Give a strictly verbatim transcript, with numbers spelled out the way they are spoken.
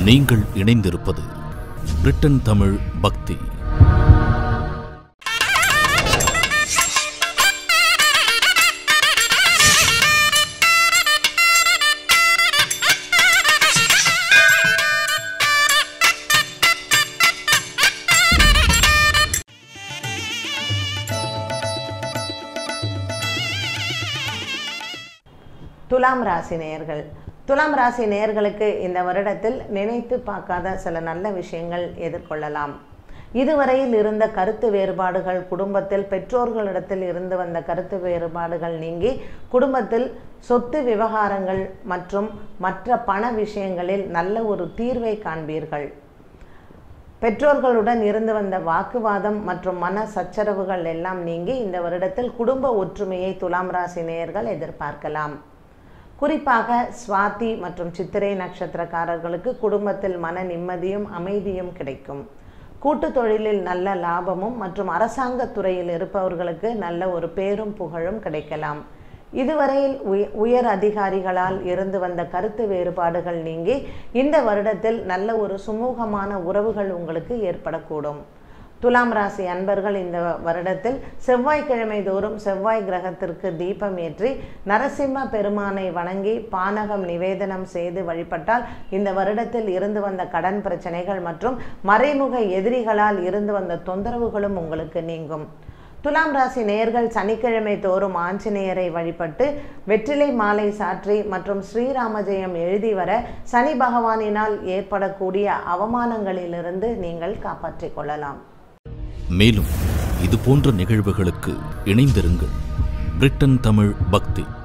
நீங்கள் இணைந்திருப்பது பிரிட்டன் தமிழ் பக்தி. துலாம் ராசி நேயர்கள், துலாம் ராசி நேயர்களுக்கு இந்த வருடத்தில் நினைத்து பார்க்காத சில நல்ல விஷயங்கள் எதிர்கொள்ளலாம். இதுவரையில் இருந்த கருத்து வேறுபாடுகள், குடும்பத்தில் பெற்றோர்களிடத்தில் இருந்து வந்த கருத்து வேறுபாடுகள் நீங்கி குடும்பத்தில் சொத்து விவகாரங்கள் மற்றும் மற்ற பண விஷயங்களில் நல்ல ஒரு தீர்வை காண்பீர்கள். பெற்றோர்களுடன் இருந்து வந்த வாக்குவாதம் மற்றும் மன சச்சரவுகள் எல்லாம் நீங்கி இந்த வருடத்தில் குடும்ப ஒற்றுமையை துலாம் ராசி நேயர்கள் எதிர்பார்க்கலாம். குறிப்பாக சுவாதி மற்றும் சித்திரை நட்சத்திரக்காரர்களுக்கு குடும்பத்தில் மன நிம்மதியும் அமைதியும் கிடைக்கும். கூட்டு தொழிலில் நல்ல லாபமும் மற்றும் அரசாங்க துறையில் இருப்பவர்களுக்கு நல்ல ஒரு பேரும் புகழும் கிடைக்கலாம். இதுவரையில் உயர் அதிகாரிகளால் இருந்து வந்த கருத்து வேறுபாடுகள் நீங்கி இந்த வருடத்தில் நல்ல ஒரு சுமூகமான உறவுகள் உங்களுக்கு ஏற்படக்கூடும். துலாம் ராசி அன்பர்கள் இந்த வருடத்தில் செவ்வாய்க்கிழமை தோறும் செவ்வாய் கிரகத்திற்கு தீபம் ஏற்றி நரசிம்ம பெருமானை வணங்கி பானகம் நிவேதனம் செய்து வழிபட்டால் இந்த வருடத்தில் இருந்து வந்த கடன் பிரச்சனைகள் மற்றும் மறைமுக எதிரிகளால் இருந்து வந்த தொந்தரவுகளும் உங்களுக்கு நீங்கும். துலாம் ராசி நேயர்கள் சனிக்கிழமை தோறும் ஆஞ்சநேயரை வழிபட்டு வெற்றிலை மாலை சாற்றி மற்றும் ஸ்ரீராம ஜெயம் எழுதி வர சனி பகவானினால் ஏற்படக்கூடிய அவமானங்களிலிருந்து நீங்கள் காப்பாற்றிக் கொள்ளலாம். மேலும் இது போன்ற நிகழ்வுகளுக்கு இணைந்திருங்கள். பிரிட்டன் தமிழ் பக்தி.